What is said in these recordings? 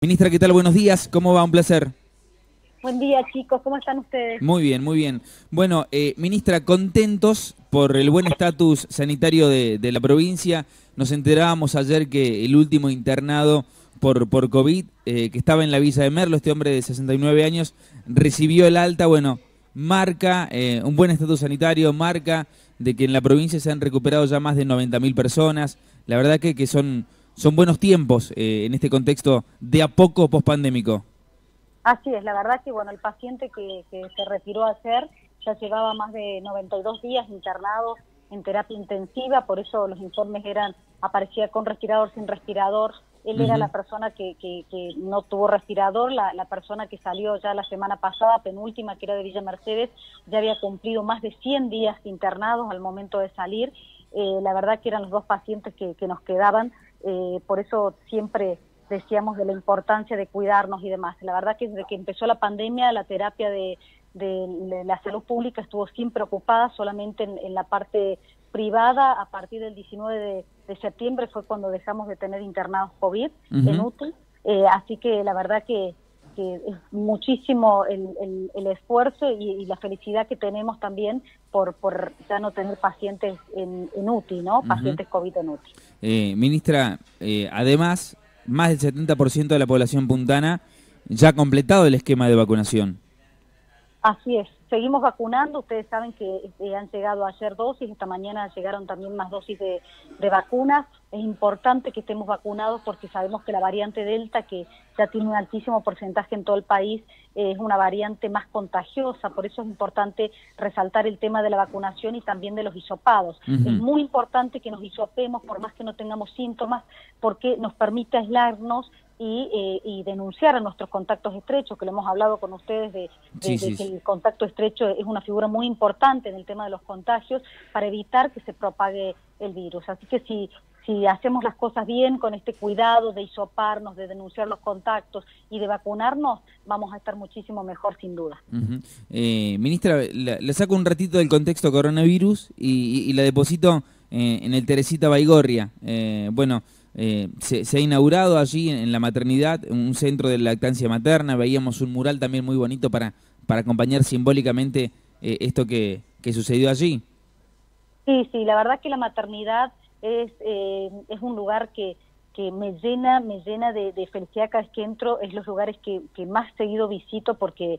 Ministra, ¿qué tal? Buenos días. ¿Cómo va? Un placer. Buen día, chicos. ¿Cómo están ustedes? Muy bien, muy bien. Bueno, ministra, contentos por el buen estatus sanitario de la provincia. Nos enterábamos ayer que el último internado por COVID, que estaba en la Villa de Merlo, este hombre de 69 años, recibió el alta. Bueno, marca un buen estatus sanitario, marca de que en la provincia se han recuperado ya más de 90.000 personas. La verdad que son buenos tiempos en este contexto de a poco pospandémico. Así es, la verdad que bueno, el paciente que se retiró ayer ya llevaba más de 92 días internado en terapia intensiva, por eso los informes aparecía con respirador, sin respirador. Él era la persona que no tuvo respirador, la persona que salió ya la semana pasada, penúltima, que era de Villa Mercedes, ya había cumplido más de 100 días internados al momento de salir. La verdad que eran los dos pacientes que nos quedaban, por eso siempre decíamos de la importancia de cuidarnos y demás. La verdad que desde que empezó la pandemia, la terapia de la salud pública estuvo siempre ocupada, solamente en la parte privada. A partir del 19 de septiembre fue cuando dejamos de tener internados COVID en UTI, así que la verdad que es muchísimo el esfuerzo y la felicidad que tenemos también por ya no tener pacientes en UTI, ¿no? Pacientes COVID en UTI. Ministra, además, más del 70% de la población puntana ya ha completado el esquema de vacunación. Así es, seguimos vacunando. Ustedes saben que han llegado ayer dosis, esta mañana llegaron también más dosis de vacunas. Es importante que estemos vacunados porque sabemos que la variante Delta, que ya tiene un altísimo porcentaje en todo el país, es una variante más contagiosa. Por eso es importante resaltar el tema de la vacunación y también de los hisopados. Es muy importante que nos hisopemos por más que no tengamos síntomas, porque nos permite aislarnos y denunciar a nuestros contactos estrechos, que lo hemos hablado con ustedes de que el contacto estrecho es una figura muy importante en el tema de los contagios para evitar que se propague el virus. Así que si hacemos las cosas bien, con este cuidado de hisoparnos, de denunciar los contactos y de vacunarnos, vamos a estar muchísimo mejor, sin duda. Ministra, la saco un ratito del contexto coronavirus y la deposito en el Teresita Baigorria. Se ha inaugurado allí en la maternidad un centro de lactancia materna. Veíamos un mural también muy bonito para acompañar simbólicamente esto que sucedió allí. Sí, la verdad que la maternidad es un lugar que me llena de felicidad cada vez que entro. Es los lugares que más seguido visito porque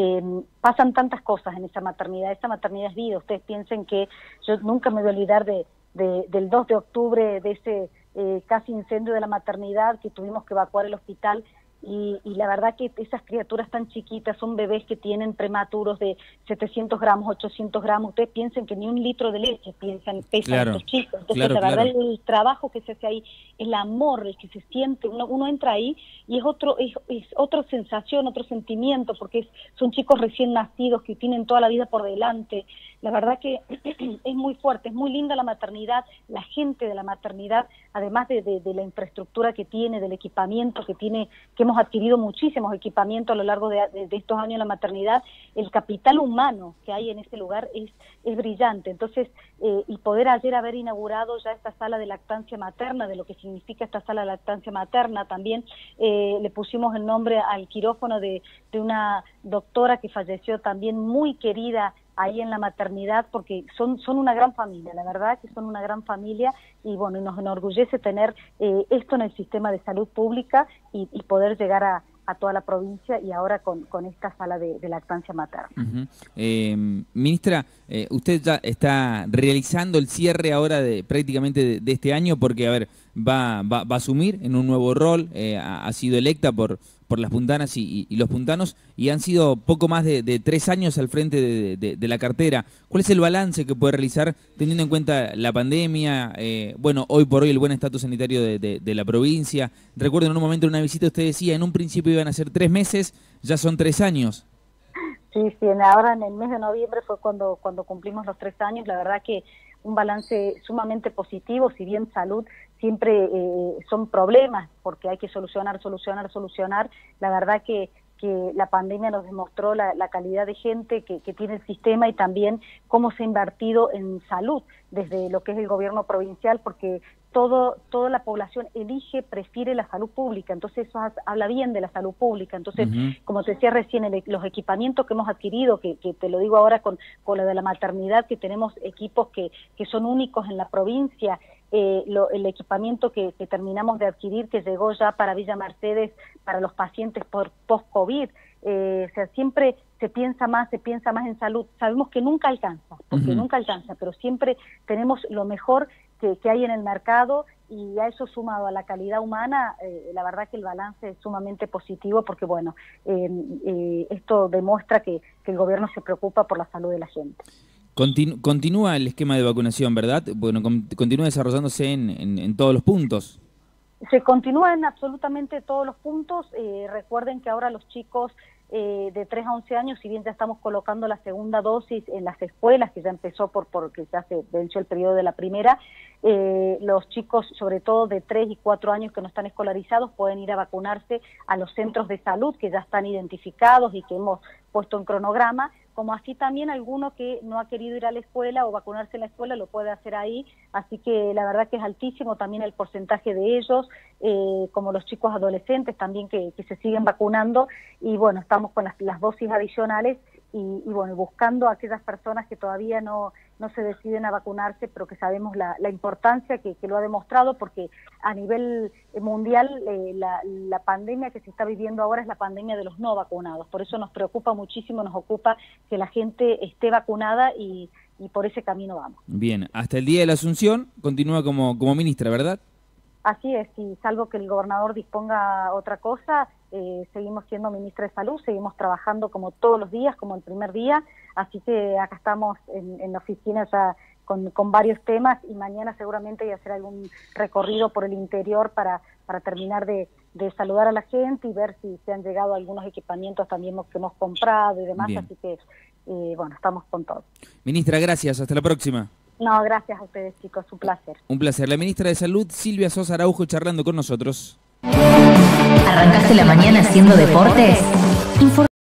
pasan tantas cosas en esa maternidad. Esa maternidad es vida. Ustedes piensen que yo nunca me voy a olvidar del 2 de octubre, de ese casi incendio de la maternidad, que tuvimos que evacuar el hospital. Y la verdad que esas criaturas tan chiquitas son bebés que tienen prematuros de 700 gramos, 800 gramos. Ustedes piensen que ni un litro de leche pesan estos chicos. Entonces, la verdad, el trabajo que se hace ahí, el amor, el que se siente, uno entra ahí y es otra sensación, otro sentimiento, porque son chicos recién nacidos que tienen toda la vida por delante. La verdad que es muy fuerte, es muy linda la maternidad, la gente de la maternidad, además de la infraestructura que tiene, del equipamiento que tiene, que hemos adquirido muchísimos equipamientos a lo largo de estos años en la maternidad. El capital humano que hay en este lugar es brillante. Entonces, y poder ayer haber inaugurado ya esta sala de lactancia materna, de lo que significa esta sala de lactancia materna, también le pusimos el nombre al quirófano de una doctora que falleció también, muy querida ahí en la maternidad, porque son una gran familia, la verdad que son una gran familia, y bueno, nos enorgullece tener esto en el sistema de salud pública y poder llegar a toda la provincia, y ahora con esta sala de lactancia materna. Ministra, usted ya está realizando el cierre ahora prácticamente de este año, porque, a ver, va a asumir en un nuevo rol, ha sido electa por las puntanas y los puntanos, y han sido poco más de 3 años al frente de la cartera. ¿Cuál es el balance que puede realizar teniendo en cuenta la pandemia, hoy por hoy el buen estatus sanitario de la provincia? Recuerdo en un momento de una visita usted decía, en un principio iban a ser 3 meses, ya son 3 años. Sí, ahora en el mes de noviembre fue cuando cumplimos los 3 años. La verdad que un balance sumamente positivo. Si bien salud siempre son problemas, porque hay que solucionar. La verdad que que la pandemia nos demostró la calidad de gente que tiene el sistema y también cómo se ha invertido en salud desde lo que es el gobierno provincial, porque toda la población prefiere la salud pública, entonces eso habla bien de la salud pública. Entonces, como te decía recién, los equipamientos que hemos adquirido, que te lo digo ahora con lo de la maternidad, que tenemos equipos que son únicos en la provincia, el equipamiento que terminamos de adquirir, que llegó ya para Villa Mercedes, para los pacientes post-COVID, o sea, siempre se piensa más en salud. Sabemos que nunca alcanza, porque nunca alcanza, pero siempre tenemos lo mejor que hay en el mercado, y a eso sumado a la calidad humana, la verdad que el balance es sumamente positivo, porque bueno, esto demuestra que el gobierno se preocupa por la salud de la gente. Continúa el esquema de vacunación, ¿verdad? Bueno, continúa desarrollándose en todos los puntos. Se continúa en absolutamente todos los puntos. Recuerden que ahora los chicos de 3 a 11 años, si bien ya estamos colocando la segunda dosis en las escuelas, que ya empezó porque ya se venció el periodo de la primera, los chicos, sobre todo de 3 y 4 años que no están escolarizados, pueden ir a vacunarse a los centros de salud que ya están identificados y que hemos puesto en cronograma, como así también alguno que no ha querido ir a la escuela o vacunarse en la escuela lo puede hacer ahí, así que la verdad que es altísimo también el porcentaje de ellos, como los chicos adolescentes también que se siguen vacunando, y bueno, estamos con las dosis adicionales y bueno, buscando a aquellas personas que todavía no se deciden a vacunarse, pero que sabemos la importancia que lo ha demostrado, porque a nivel mundial la pandemia que se está viviendo ahora es la pandemia de los no vacunados. Por eso nos preocupa muchísimo, nos ocupa que la gente esté vacunada y por ese camino vamos. Bien, hasta el día de la Asunción continúa como ministra, ¿verdad? Así es, y salvo que el gobernador disponga otra cosa, seguimos siendo ministra de Salud, seguimos trabajando como todos los días, como el primer día, así que acá estamos en la oficina ya con varios temas, y mañana seguramente voy a hacer algún recorrido por el interior para terminar de saludar a la gente y ver si se han llegado algunos equipamientos también que hemos comprado y demás. Bien. Así que, bueno, estamos con todo. Ministra, gracias, hasta la próxima. No, gracias a ustedes, chicos, un placer. Un placer. La ministra de Salud, Silvia Sosa Araujo, charlando con nosotros. ¿Arrancaste la mañana haciendo deportes?